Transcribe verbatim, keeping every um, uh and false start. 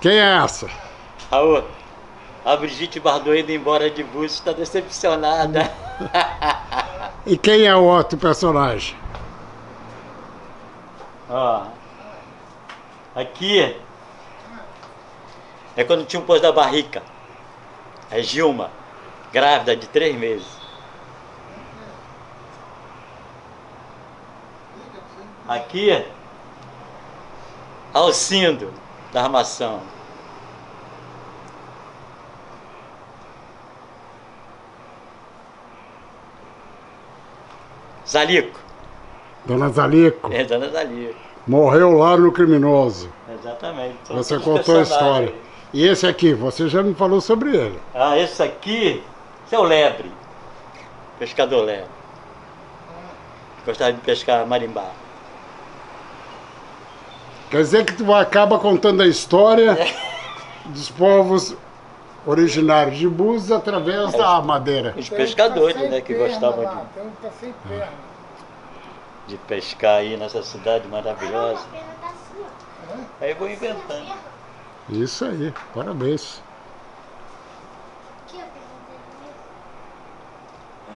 Quem é essa? Raul, a Brigitte Bardot indo embora de Búzios, está decepcionada. E quem é o outro personagem? Ó, aqui é quando tinha um pôs da barrica. É Gilma, grávida de três meses. Aqui, Alcindo, da armação. Zalico. Dona Zalico. É, Dona Zalico. Morreu lá no Criminoso. Exatamente. São Você todos contou a personagens. história. E esse aqui, você já me falou sobre ele. Ah, esse aqui, esse é o lebre. Pescador lebre. Gostava de pescar marimbá. Quer dizer que tu acaba contando a história dos povos originários de Búzios através da madeira. Os pescadores, Tem um né, que perna gostavam lá, de, tem um que tá sem perna. de pescar aí nessa cidade maravilhosa. Aí eu vou inventando. Isso aí, parabéns.